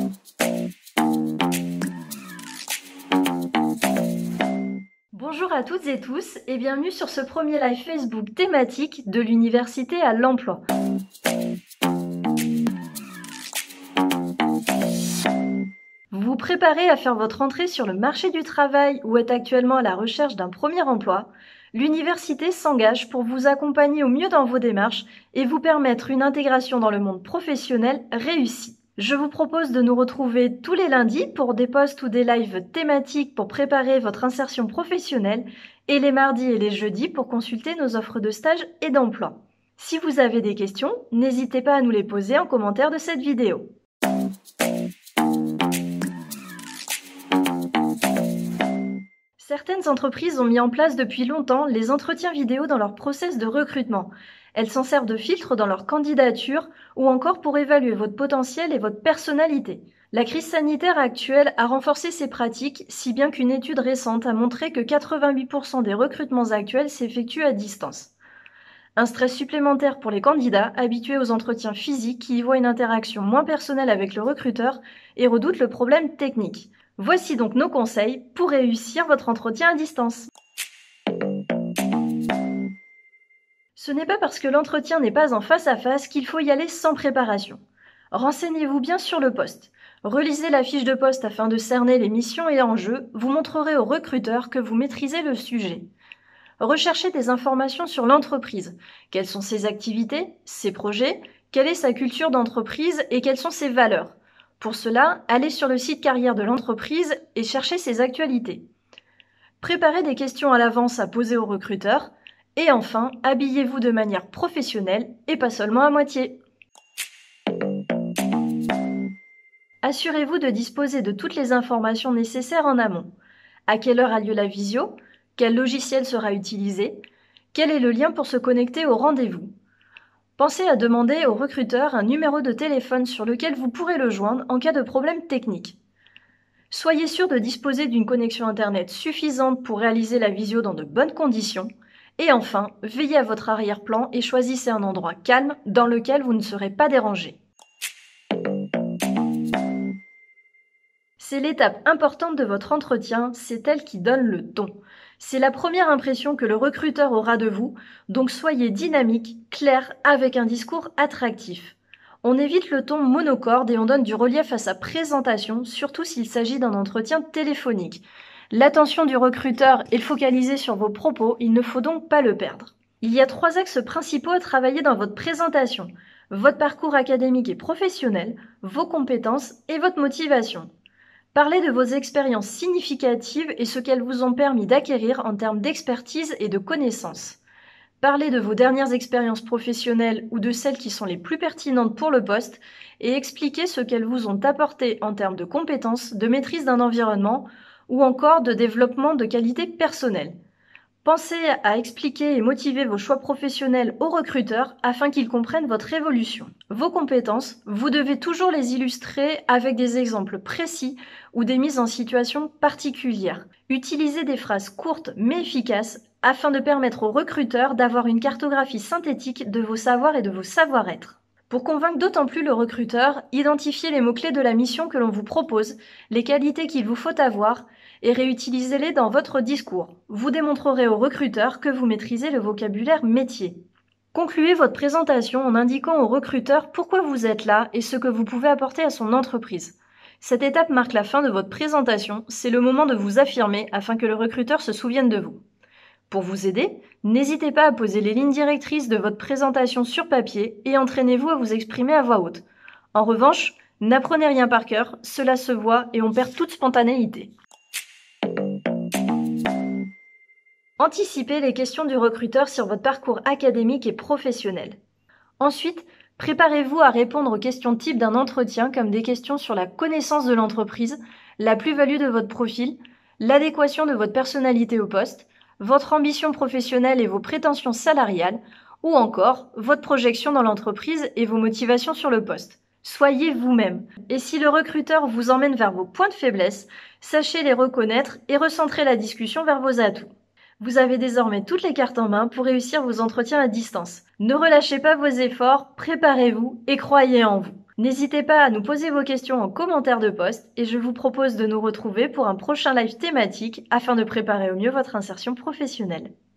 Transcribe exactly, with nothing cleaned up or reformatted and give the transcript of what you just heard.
Bonjour à toutes et tous et bienvenue sur ce premier live Facebook thématique de l'Université à l'emploi. Vous vous préparez à faire votre entrée sur le marché du travail ou êtes actuellement à la recherche d'un premier emploi? L'université s'engage pour vous accompagner au mieux dans vos démarches et vous permettre une intégration dans le monde professionnel réussie. Je vous propose de nous retrouver tous les lundis pour des posts ou des lives thématiques pour préparer votre insertion professionnelle et les mardis et les jeudis pour consulter nos offres de stage et d'emploi. Si vous avez des questions, n'hésitez pas à nous les poser en commentaire de cette vidéo. Certaines entreprises ont mis en place depuis longtemps les entretiens vidéo dans leur process de recrutement. Elles s'en servent de filtre dans leur candidature ou encore pour évaluer votre potentiel et votre personnalité. La crise sanitaire actuelle a renforcé ces pratiques, si bien qu'une étude récente a montré que quatre-vingt-huit pour cent des recrutements actuels s'effectuent à distance. Un stress supplémentaire pour les candidats habitués aux entretiens physiques qui y voient une interaction moins personnelle avec le recruteur et redoutent le problème technique. Voici donc nos conseils pour réussir votre entretien à distance. Ce n'est pas parce que l'entretien n'est pas en face à face qu'il faut y aller sans préparation. Renseignez-vous bien sur le poste. Relisez la fiche de poste afin de cerner les missions et enjeux. Vous montrerez au recruteur que vous maîtrisez le sujet. Recherchez des informations sur l'entreprise. Quelles sont ses activités, ses projets, quelle est sa culture d'entreprise et quelles sont ses valeurs. Pour cela, allez sur le site carrière de l'entreprise et cherchez ses actualités. Préparez des questions à l'avance à poser au recruteur. Et enfin, habillez-vous de manière professionnelle et pas seulement à moitié. Assurez-vous de disposer de toutes les informations nécessaires en amont. À quelle heure a lieu la visio? Quel logiciel sera utilisé? Quel est le lien pour se connecter au rendez-vous? Pensez à demander au recruteur un numéro de téléphone sur lequel vous pourrez le joindre en cas de problème technique. Soyez sûr de disposer d'une connexion Internet suffisante pour réaliser la visio dans de bonnes conditions. Et enfin, veillez à votre arrière-plan et choisissez un endroit calme dans lequel vous ne serez pas dérangé. C'est l'étape importante de votre entretien, c'est elle qui donne le ton. C'est la première impression que le recruteur aura de vous, donc soyez dynamique, clair, avec un discours attractif. On évite le ton monocorde et on donne du relief à sa présentation, surtout s'il s'agit d'un entretien téléphonique. L'attention du recruteur est focalisée sur vos propos, il ne faut donc pas le perdre. Il y a trois axes principaux à travailler dans votre présentation. Votre parcours académique et professionnel, vos compétences et votre motivation. Parlez de vos expériences significatives et ce qu'elles vous ont permis d'acquérir en termes d'expertise et de connaissances. Parlez de vos dernières expériences professionnelles ou de celles qui sont les plus pertinentes pour le poste et expliquez ce qu'elles vous ont apporté en termes de compétences, de maîtrise d'un environnement ou encore de développement de qualités personnelles. Pensez à expliquer et motiver vos choix professionnels aux recruteurs afin qu'ils comprennent votre évolution. Vos compétences, vous devez toujours les illustrer avec des exemples précis ou des mises en situation particulières. Utilisez des phrases courtes mais efficaces afin de permettre aux recruteurs d'avoir une cartographie synthétique de vos savoirs et de vos savoir-être. Pour convaincre d'autant plus le recruteur, identifiez les mots-clés de la mission que l'on vous propose, les qualités qu'il vous faut avoir et réutilisez-les dans votre discours. Vous démontrerez au recruteur que vous maîtrisez le vocabulaire métier. Concluez votre présentation en indiquant au recruteur pourquoi vous êtes là et ce que vous pouvez apporter à son entreprise. Cette étape marque la fin de votre présentation, c'est le moment de vous affirmer afin que le recruteur se souvienne de vous. Pour vous aider, n'hésitez pas à poser les lignes directrices de votre présentation sur papier et entraînez-vous à vous exprimer à voix haute. En revanche, n'apprenez rien par cœur, cela se voit et on perd toute spontanéité. Anticipez les questions du recruteur sur votre parcours académique et professionnel. Ensuite, préparez-vous à répondre aux questions types d'un entretien comme des questions sur la connaissance de l'entreprise, la plus-value de votre profil, l'adéquation de votre personnalité au poste, votre ambition professionnelle et vos prétentions salariales, ou encore votre projection dans l'entreprise et vos motivations sur le poste. Soyez vous-même. Et si le recruteur vous emmène vers vos points de faiblesse, sachez les reconnaître et recentrer la discussion vers vos atouts. Vous avez désormais toutes les cartes en main pour réussir vos entretiens à distance. Ne relâchez pas vos efforts, préparez-vous et croyez en vous. N'hésitez pas à nous poser vos questions en commentaire de post et je vous propose de nous retrouver pour un prochain live thématique afin de préparer au mieux votre insertion professionnelle.